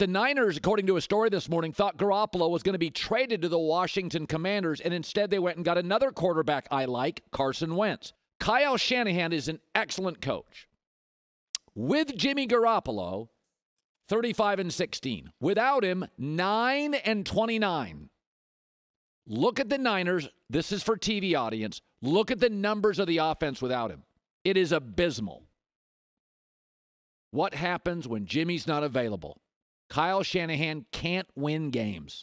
The Niners, according to a story this morning, thought Garoppolo was going to be traded to the Washington Commanders, and instead they went and got another quarterback I like, Carson Wentz. Kyle Shanahan is an excellent coach. With Jimmy Garoppolo, 35-16. Without him, 9-29. Look at the Niners. This is for TV audience. Look at the numbers of the offense without him. It is abysmal. What happens when Jimmy's not available? Kyle Shanahan can't win games.